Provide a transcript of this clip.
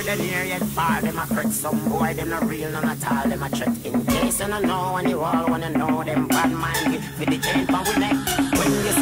we don't hear yet fall. Them a fret some boy, them not real, none at all. Them a threat in case you don't know, and you all wanna know. Them bad mind, get for the chain for we neck. When you